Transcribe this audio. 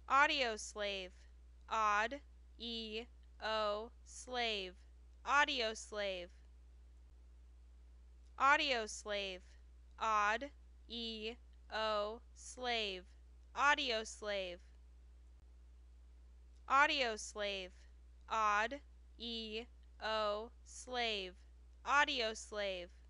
Audioslave. Aud, E, O, slave. Audioslave. Audioslave. Aud, E, O, slave. Audioslave. Audioslave. Aud, E, O, slave. Audioslave.